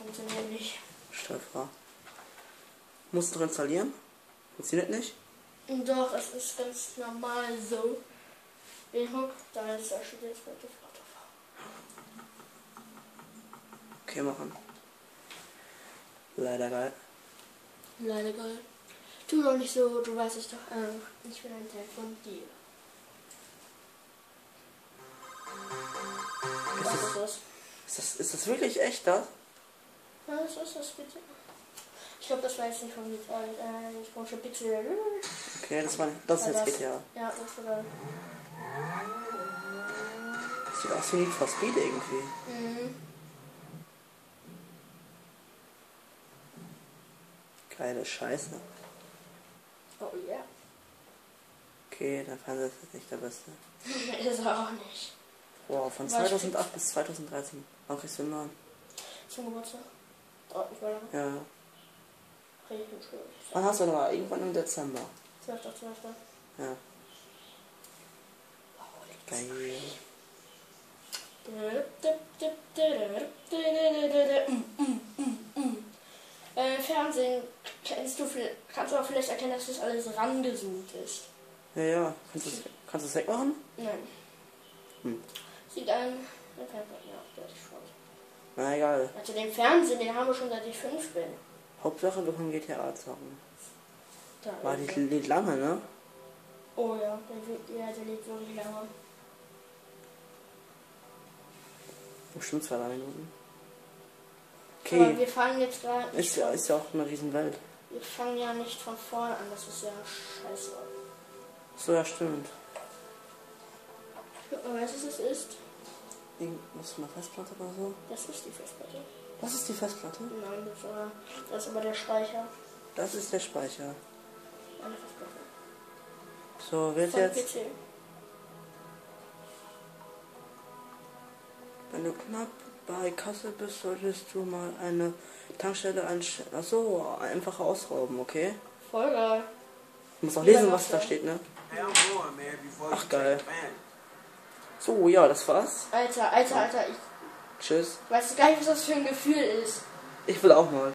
funktioniert nicht. Steuerfrei. Musst du noch installieren? Funktioniert nicht? Doch, es ist ganz normal so. Guck, da ist das steht jetzt mit der Flotte. Okay, machen. Leider geil. Leider geil. Tu doch nicht so, du weißt es doch. Ich bin ein Teil von dir. Ist das wirklich echt, das? Was ist das bitte? Ich glaube, das war jetzt nicht von GTA. Ich brauche schon Pixel. Okay, das ist jetzt GTA. Ja, das war Sieht aus wie Need for Speed irgendwie. Mhm. Geile Scheiße. Oh ja. Okay, der Fernseher ist jetzt nicht der beste. Ist er auch nicht. Wow, von 2008 bis 2013. Wann kriegst du einen neuen? Zum Geburtstag. Dauert nicht mehr lange. Ja. Richtig schön. Wann hast du noch? Irgendwann im Dezember. 12. Ja. Geil. Fernsehen kannst du auch vielleicht erkennen, dass das alles rangezoomt ist. Ja. Kannst du es wegmachen? Nein. Sieht ein. Ja, der ist schon. Na egal. Also den Fernsehen, den haben wir schon seit ich 5 bin. Hauptsache wir können GTA zocken. Da War ist die lädt lange, ne? Oh ja, der lebt wirklich lange. Bestimmt 2-3 Minuten. Aber Okay. wir fangen jetzt gerade nicht Ist ja auch eine Riesenwelt. Wir fangen ja nicht von vorne an, das ist ja scheiße. So, ja, stimmt. Weißt du, was es ist? Was für eine Festplatte oder so? Das ist die Festplatte. Das ist die Festplatte? Nein, das ist aber der Speicher. Das ist der Speicher. Eine Festplatte. So, wird Von jetzt. PC. Wenn du knapp bei Kasse bist, solltest du mal eine Tankstelle anstellen. Achso, einfach ausrauben, okay? Voll geil. Du musst auch lesen, was da steht, ne? Ach, geil. So, ja, das war's. Alter, ich Tschüss. weiß gar nicht, was das für ein Gefühl ist. Ich will auch mal.